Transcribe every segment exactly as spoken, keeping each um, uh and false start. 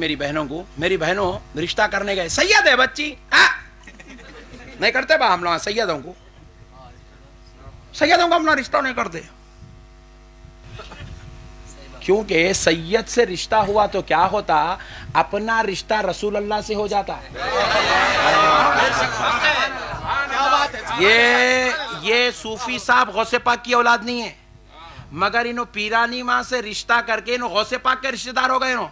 मेरी बहनों को, मेरी बहनों रिश्ता करने गए, सैयद है बच्ची, आ? नहीं करते बा हम लोग सैयदों को, सैयदों को अपना रिश्ता नहीं करते, क्योंकि सैयद से रिश्ता हुआ तो क्या होता, अपना रिश्ता रसूल अल्लाह से हो जाता है। ये ये सूफी साहब गौसे पाक की औलाद नहीं है, मगर इन्हों पीरानी माँ से रिश्ता करके इन्हों गौसे पाक के रिश्तेदार हो गए, इन्हों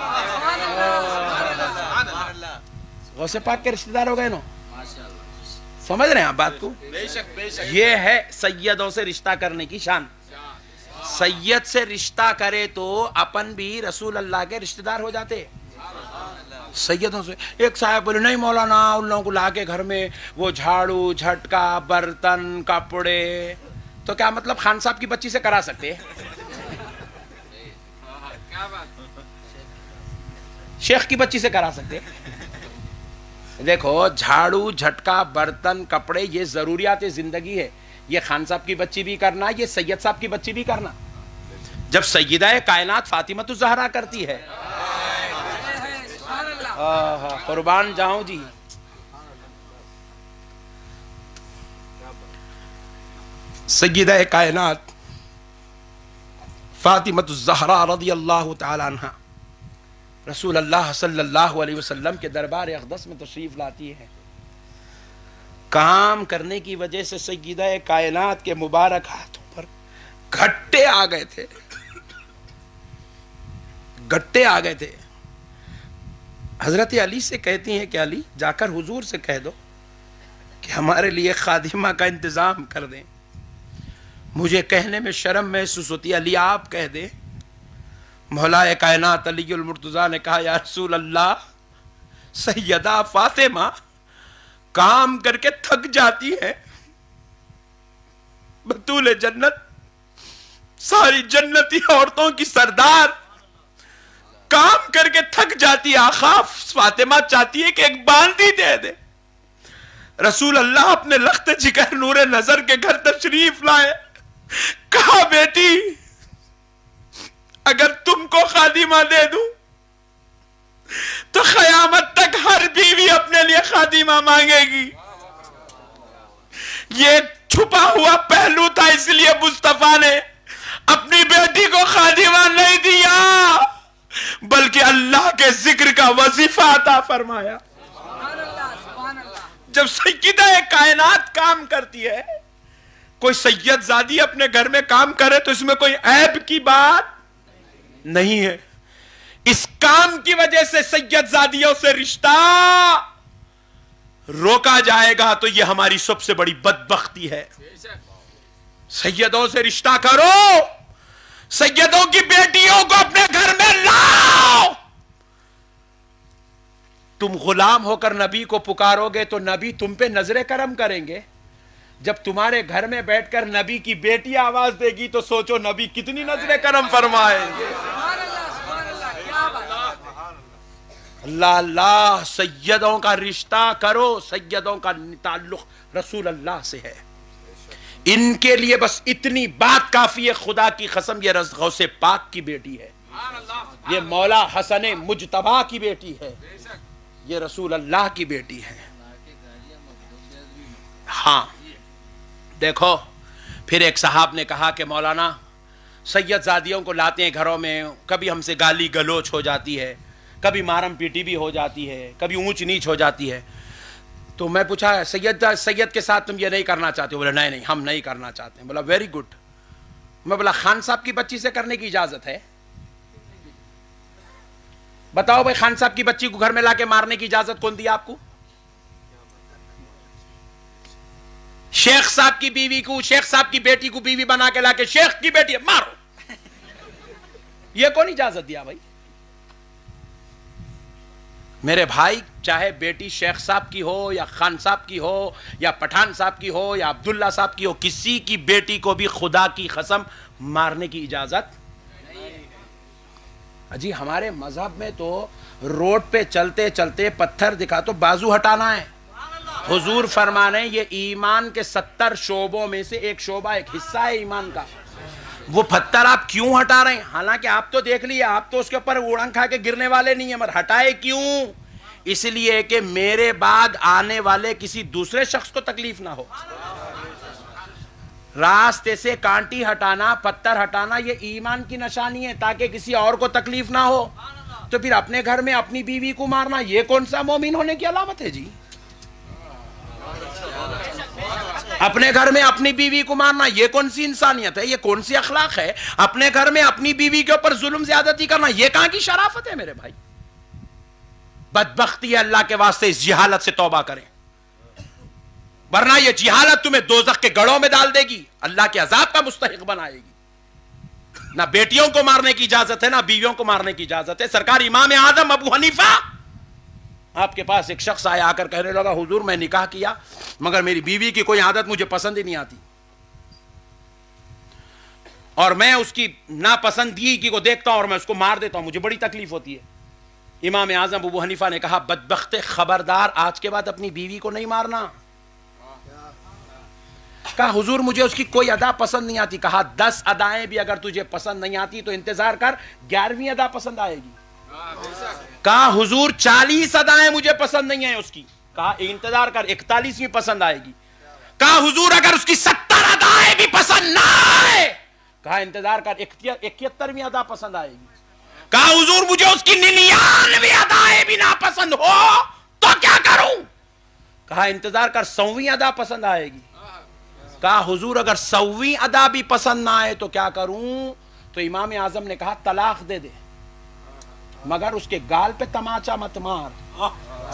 गौसे पाक के रिश्तेदार हो गए, इन्हों समझ रहे हैं आप बात को? ये है सैयदों से रिश्ता करने की शान। सैयद से रिश्ता करे तो अपन भी रसूल अल्लाह के रिश्तेदार हो जाते। सैयदों से एक साहब बोले नहीं मौलाना, उन लोगों को लाके घर में वो झाड़ू झटका बर्तन कपड़े, तो क्या मतलब खान साहब की बच्ची से करा सकते हैं? शेख की बच्ची से करा सकते हैं? देखो झाड़ू झटका बर्तन कपड़े ये जरूरियात जिंदगी है, ये खान साहब की बच्ची भी करना, ये सैयद साहब की बच्ची भी करना। जब सैयदा कायनात फातिमा ज़हरा करती है, कुर्बान जाऊं जी, सैयदा कायनात फातिमा ज़हरा रज़ियल्लाहु ताला अन्हा रसूल अल्लाह सल्लल्लाहु अलैहि वसल्लम के दरबार अक़दस में तशरीफ लाती है। काम करने की वजह से सैयदा कायनात के मुबारक हाथों पर घट्टे आ गए थे, घट्टे आ गए थे। हजरत अली से कहती हैं कि अली जाकर हुजूर से कह दो कि हमारे लिए खादिमा का इंतजाम कर दें। मुझे कहने में शर्म महसूस होती है, अली आप कह दें। मौलाए कायनात अलीउल मुर्तज़ा ने कहा या रसूल अल्लाह, सैयदा फातिमा काम करके थक जाती है, बतूल जन्नत सारी जन्नती औरतों की सरदार काम करके थक जाती है, आखा फातिमा चाहती है कि एक बांदी दे दे। रसूल अल्लाह अपने लख्त जिगर नूरे नजर के घर तशरीफ लाए, कहा बेटी अगर तुमको खादिमा दे दूं तो क़यामत तक हर बीवी अपने लिए खादिमा मांगेगी। ये छुपा हुआ पहलू था, इसलिए मुस्तफा ने अपनी बेटी को खादिमा नहीं दिया बल्कि अल्लाह के जिक्र का वजीफा अता फरमाया। जब सैयदा कायनात काम करती है, कोई सैयद जादी अपने घर में काम करे तो इसमें कोई ऐब की बात नहीं है। इस काम की वजह से सैयद जादियों से रिश्ता रोका जाएगा तो यह हमारी सबसे बड़ी बदबख्ती है। सैयदों से रिश्ता करो, सैयदों की बेटियों को अपने घर में लाओ। तुम गुलाम होकर नबी को पुकारोगे तो नबी तुम पे नजरे करम करेंगे। जब तुम्हारे घर में बैठकर नबी की बेटी आवाज देगी तो सोचो नबी कितनी नजरे करम फरमाएंगे। अल्लाह अल्लाह, सैयदों का रिश्ता करो, सैयदों का ताल्लुक रसूल अल्लाह से है। इनके लिए बस इतनी बात काफी है, खुदा की कसम ये गौसे पाक की बेटी है, ये मौला हसन मुजतबा की बेटी है, ये रसूल अल्लाह की बेटी है। हाँ देखो, फिर एक साहब ने कहा कि मौलाना सैयद जादियों को लाते हैं घरों में, कभी हमसे गाली गलोच हो जाती है, कभी मारम पीटी भी हो जाती है, कभी ऊंच नीच हो जाती है। तो मैं पूछा सैयद सैयद के साथ तुम ये नहीं करना चाहते हो? बोला नहीं नहीं हम नहीं करना चाहते हैं। बोला वेरी गुड। मैं बोला खान साहब की बच्ची से करने की इजाजत है? बताओ भाई, खान साहब की बच्ची को घर में लाके मारने की इजाजत कौन दी आपको? शेख साहब की बीवी को, शेख साहब की बेटी को बीवी बना के लाके शेख की बेटी मारो, ये कौन इजाजत दिया भाई? मेरे भाई, चाहे बेटी शेख साहब की हो या खान साहब की हो या पठान साहब की हो या अब्दुल्ला साहब की हो, किसी की बेटी को भी खुदा की कसम मारने की इजाजत नहीं। जी हमारे मजहब में तो रोड पे चलते चलते पत्थर दिखा तो बाजू हटाना है। हुजूर फरमाने ये ईमान के सत्तर शोबों में से एक शोबा, एक हिस्सा है ईमान का। وہ پتھر آپ کیوں ہٹا رہے ہیں؟ حالانکہ آپ تو دیکھ لیے، آپ تو اس کے اوپر اڑن کھا کے گرنے والے نہیں ہیں، مگر ہٹائے کیوں؟ اس لیے کہ میرے بعد آنے والے کسی دوسرے شخص کو تکلیف نہ ہو۔ راستے سے کانٹی ہٹانا، پتھر ہٹانا، یہ ایمان کی نشانی ہے تاکہ کسی اور کو تکلیف نہ ہو۔ تو پھر اپنے گھر میں اپنی بیوی کو مارنا یہ کون سا مومن ہونے کی علامت ہے جی؟ اپنے گھر میں اپنی بیوی کو مارنا یہ کون سی انسانیت ہے؟ یہ کون سی اخلاق ہے؟ اپنے گھر میں اپنی بیوی کے اوپر ظلم زیادتی کرنا یہ کہاں کی شرافت ہے میرے بھائی؟ بدبختی ہے، اللہ کے واسطے اس جہالت سے توبہ کریں، ورنہ یہ جہالت تمہیں دوزخ کے گڑھوں میں ڈال دے گی، اللہ کے عذاب کا مستحق بنائے گی۔ نہ بیٹیوں کو مارنے کی اجازت ہے، نہ بیویوں کو مارنے کی اجازت ہے۔ سرکار امام اعظم ابو حنیفہ آپ کے پاس ایک شخص آیا، آ کر کہنے لگا حضور میں نکاح کیا مگر میری بیوی کی کوئی عادت مجھے پسند ہی نہیں آتی، اور میں اس کی ناپسندگی کو دیکھتا ہوں اور میں اس کو مار دیتا ہوں، مجھے بڑی تکلیف ہوتی ہے۔ امام اعظم ابو حنیفہ نے کہا بدبخت خبردار، آج کے بعد اپنی بیوی کو نہیں مارنا۔ کہا حضور مجھے اس کی کوئی ادا پسند نہیں آتی۔ کہا دس ادائیں بھی اگر تجھے پسند نہیں آتی تو انتظار کر، گیارہویں ادا پسند آئے گی۔ کہا حضور چالیس ادائیں مجھے پسند نہیں ہیں اس کی۔ کہا انتظار کر، اکتالیسویں پسند آئے گی۔ کہا حضور اگر اس کی ستر ادائیں بھی پسند نہ آئے، کہا انتظار کر، اکہترویں ادا پسند آئے گی۔ کہا حضور مجھے اس کی ننیانویں ادائیں بھی ناپسند ہو تو کیا کروں؟ کہا انتظار کر، سوویں ادا پسند آئے گی۔ کہا حضور اگر سوویں ادا بھی پسند نہ آئے تو کیا کروں؟ تو امام اعظم نے کہا طلاق دے دے مگر اس کے گال پہ تماچا مت مار۔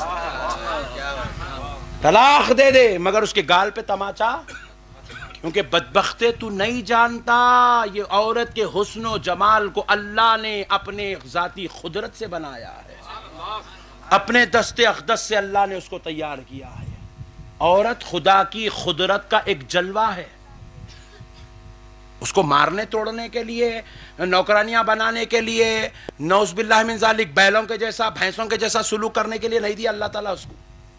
طلاق دے دے مگر اس کے گال پہ تماچا، کیونکہ بدبختے تو نہیں جانتا یہ عورت کے حسن و جمال کو اللہ نے اپنے ذاتی قدرت سے بنایا ہے، اپنے دست اقدس سے اللہ نے اس کو تیار کیا ہے۔ عورت خدا کی قدرت کا ایک جلوہ ہے، اس کو مارنے توڑنے کے لیے، نوکرانیاں بنانے کے لیے، نعوذ باللہ من ذالک بیلوں کے جیسا، بھینسوں کے جیسا سلوک کرنے کے لیے نہیں دیا اللہ تعالیٰ اس کو۔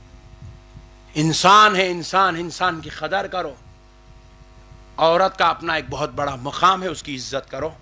انسان ہے، انسان انسان کی قدر کرو۔ عورت کا اپنا ایک بہت بڑا مقام ہے، اس کی عزت کرو۔